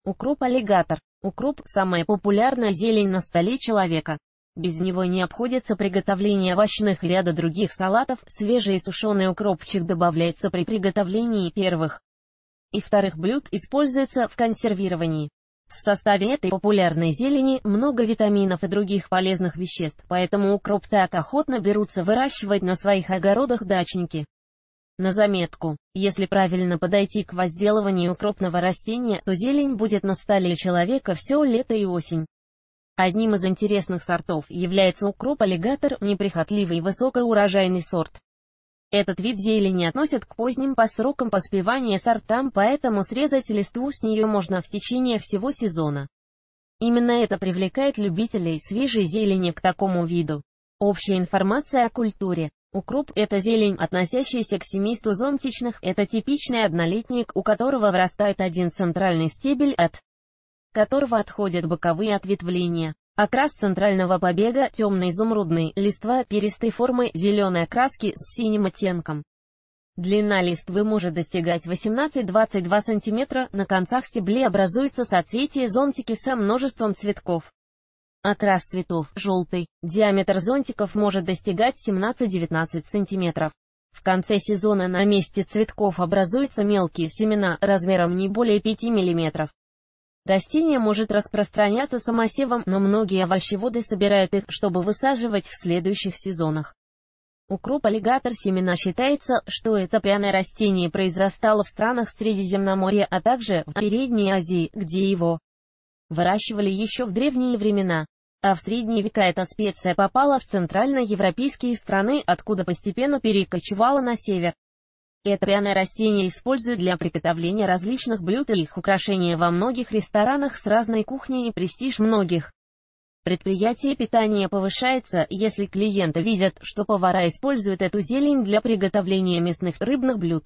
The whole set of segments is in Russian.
Укроп-аллигатор. Укроп – самая популярная зелень на столе человека. Без него не обходится приготовление овощных и ряда других салатов. Свежий и сушеный укропчик добавляется при приготовлении первых и вторых блюд, используется в консервировании. В составе этой популярной зелени много витаминов и других полезных веществ, поэтому укроп так охотно берутся выращивать на своих огородах дачники. На заметку, если правильно подойти к возделыванию укропного растения, то зелень будет на столе человека все лето и осень. Одним из интересных сортов является укроп-аллигатор, неприхотливый высокоурожайный сорт. Этот вид зелени относят к поздним по срокам поспевания сортам, поэтому срезать листву с нее можно в течение всего сезона. Именно это привлекает любителей свежей зелени к такому виду. Общая информация о культуре. Укроп – это зелень, относящаяся к семейству зонтичных, это типичный однолетник, у которого вырастает один центральный стебель, от которого отходят боковые ответвления. Окрас центрального побега – темно-изумрудный, листва перистой формы, зеленой окраски с синим оттенком. Длина листвы может достигать 18-22 см, на концах стеблей образуется соцветие зонтики со множеством цветков. Окрас цветов – желтый, диаметр зонтиков может достигать 17-19 см. В конце сезона на месте цветков образуются мелкие семена, размером не более 5 мм. Растение может распространяться самосевом, но многие овощеводы собирают их, чтобы высаживать в следующих сезонах. Укроп-аллигатор семена считается, что это пряное растение произрастало в странах Средиземноморья, а также в Передней Азии, где его выращивали еще в древние времена. А в средние века эта специя попала в центральноевропейские страны, откуда постепенно перекочевала на север. Это пряное растение используют для приготовления различных блюд и их украшения во многих ресторанах с разной кухней, и престиж многих предприятий питания повышается, если клиенты видят, что повара используют эту зелень для приготовления мясных, рыбных блюд.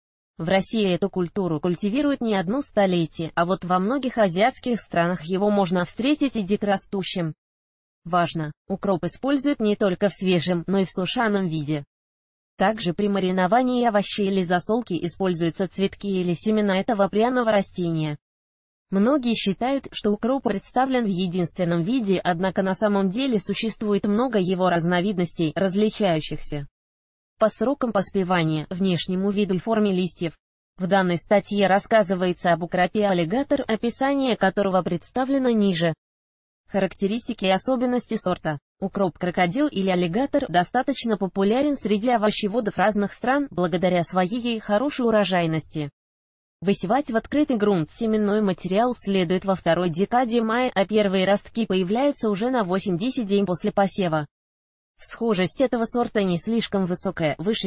В России эту культуру культивируют не одно столетие, а вот во многих азиатских странах его можно встретить и дикорастущим. Важно, укроп используют не только в свежем, но и в сушеном виде. Также при мариновании овощей или засолке используются цветки или семена этого пряного растения. Многие считают, что укроп представлен в единственном виде, однако на самом деле существует много его разновидностей, различающихся по срокам поспевания, внешнему виду и форме листьев. В данной статье рассказывается об укропе-аллигатор, описание которого представлено ниже. Характеристики и особенности сорта. Укроп-крокодил или аллигатор достаточно популярен среди овощеводов разных стран, благодаря своей хорошей урожайности. Высевать в открытый грунт семенной материал следует во второй декаде мая, а первые ростки появляются уже на 8-10 дней после посева. Всхожесть этого сорта не слишком высокая, выше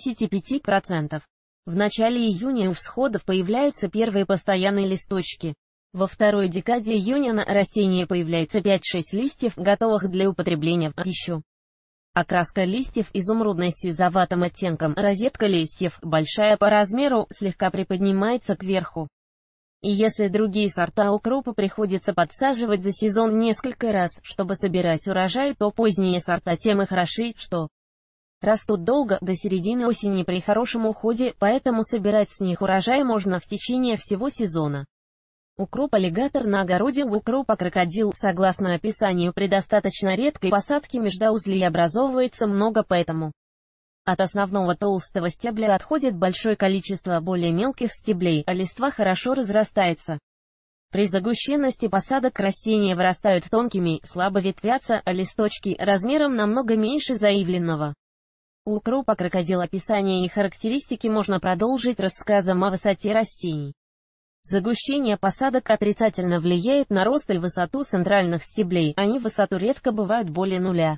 55%. В начале июня у всходов появляются первые постоянные листочки. Во второй декаде июня на растении появляется 5-6 листьев, готовых для употребления в пищу. Окраска листьев изумрудной с сизоватым оттенком, розетка листьев, большая по размеру, слегка приподнимается кверху. И если другие сорта укропа приходится подсаживать за сезон несколько раз, чтобы собирать урожай, то поздние сорта тем и хороши, что растут долго, до середины осени при хорошем уходе, поэтому собирать с них урожай можно в течение всего сезона. Укроп-аллигатор на огороде. Укропа-крокодил, согласно описанию, при достаточно редкой посадке междоузлей образовывается много, поэтому от основного толстого стебля отходит большое количество более мелких стеблей, а листва хорошо разрастается. При загущенности посадок растения вырастают тонкими, слабо ветвятся, а листочки размером намного меньше заявленного. У укропа-крокодил описание и характеристики можно продолжить рассказом о высоте растений. Загущение посадок отрицательно влияет на рост и высоту центральных стеблей, они в высоту редко бывают более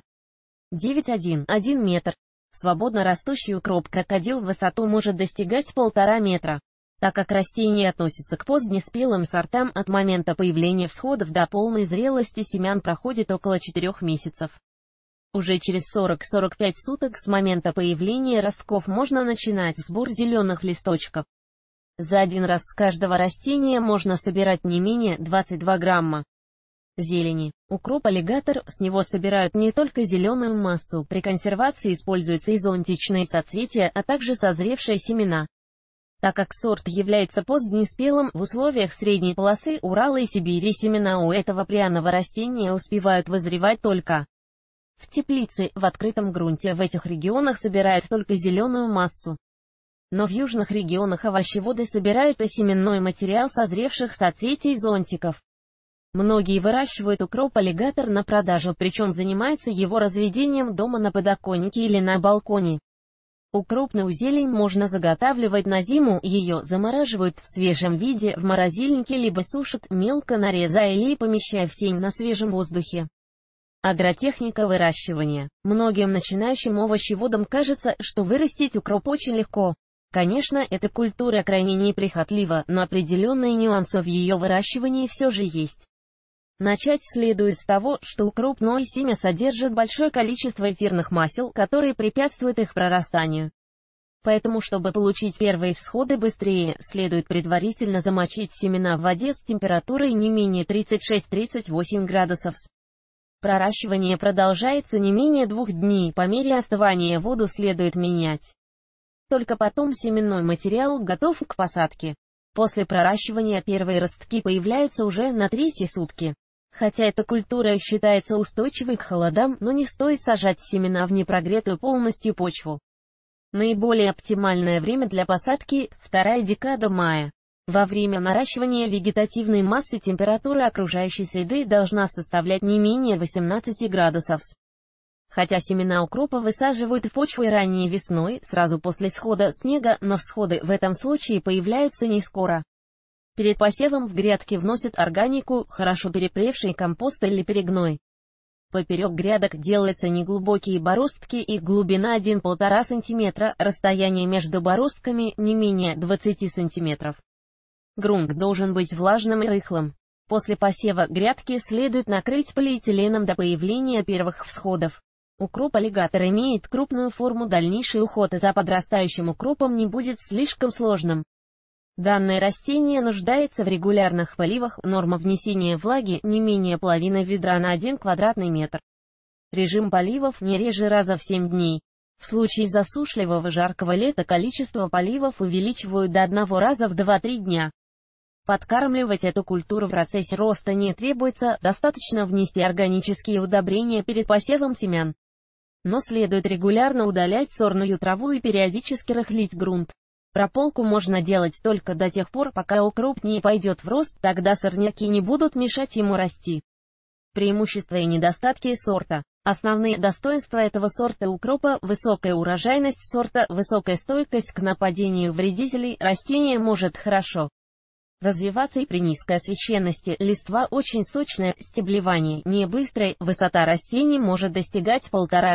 0,9-1 метр. Свободно растущий укроп-крокодил в высоту может достигать 1,5 метра. Так как растение относится к позднеспелым сортам, от момента появления всходов до полной зрелости семян проходит около 4 месяцев. Уже через 40-45 суток с момента появления ростков можно начинать сбор зеленых листочков. За один раз с каждого растения можно собирать не менее 22 грамма зелени. Укроп-аллигатор, с него собирают не только зеленую массу, при консервации используются и зонтичные соцветия, а также созревшие семена. Так как сорт является позднеспелым, в условиях средней полосы Урала и Сибири семена у этого пряного растения успевают вызревать только в теплице, в открытом грунте. В этих регионах собирают только зеленую массу. Но в южных регионах овощеводы собирают и семенной материал созревших соцветий зонтиков. Многие выращивают укроп-аллигатор на продажу, причем занимаются его разведением дома на подоконнике или на балконе. Укропную зелень можно заготавливать на зиму, ее замораживают в свежем виде в морозильнике либо сушат, мелко нарезая или помещая в тень на свежем воздухе. Агротехника выращивания. Многим начинающим овощеводам кажется, что вырастить укроп очень легко. Конечно, эта культура крайне неприхотлива, но определенные нюансы в ее выращивании все же есть. Начать следует с того, что укропное семя содержит большое количество эфирных масел, которые препятствуют их прорастанию. Поэтому, чтобы получить первые всходы быстрее, следует предварительно замочить семена в воде с температурой не менее 36-38 градусов С. Проращивание продолжается не менее 2 дней, по мере остывания воду следует менять. Только потом семенной материал готов к посадке. После проращивания первые ростки появляются уже на 3-й сутки. Хотя эта культура считается устойчивой к холодам, но не стоит сажать семена в непрогретую полностью почву. Наиболее оптимальное время для посадки – 2-я декада мая. Во время наращивания вегетативной массы температура окружающей среды должна составлять не менее 18 градусов С. Хотя семена укропа высаживают в почву ранней весной, сразу после схода снега, но всходы в этом случае появляются не скоро. Перед посевом в грядки вносят органику, хорошо перепревший компост или перегной. Поперек грядок делаются неглубокие бороздки, их глубина 1–1,5 см, расстояние между бороздками не менее 20 см. Грунт должен быть влажным и рыхлым. После посева грядки следует накрыть полиэтиленом до появления первых всходов. Укроп-аллигатор имеет крупную форму, дальнейший уход за подрастающим укропом не будет слишком сложным. Данное растение нуждается в регулярных поливах, норма внесения влаги не менее половины ведра на 1 квадратный метр. Режим поливов не реже раза в 7 дней. В случае засушливого жаркого лета количество поливов увеличивают до 1 раза в 2–3 дня. Подкармливать эту культуру в процессе роста не требуется, достаточно внести органические удобрения перед посевом семян. Но следует регулярно удалять сорную траву и периодически рыхлить грунт. Прополку можно делать только до тех пор, пока укроп не пойдет в рост, тогда сорняки не будут мешать ему расти. Преимущества и недостатки сорта. Основные достоинства этого сорта укропа – высокая урожайность сорта, высокая стойкость к нападению вредителей, растение может хорошо развиваться и при низкой освещенности, листва очень сочная, стеблевание не быстрое, высота растений может достигать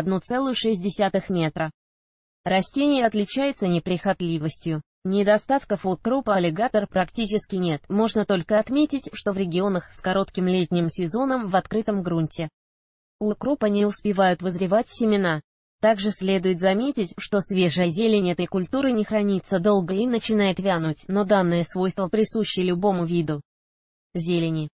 1,5–1,6 метра. Растение отличается неприхотливостью. Недостатков у укропа-аллигатор практически нет, можно только отметить, что в регионах с коротким летним сезоном в открытом грунте у укропа не успевают вызревать семена. Также следует заметить, что свежая зелень этой культуры не хранится долго и начинает вянуть, но данное свойство присуще любому виду зелени.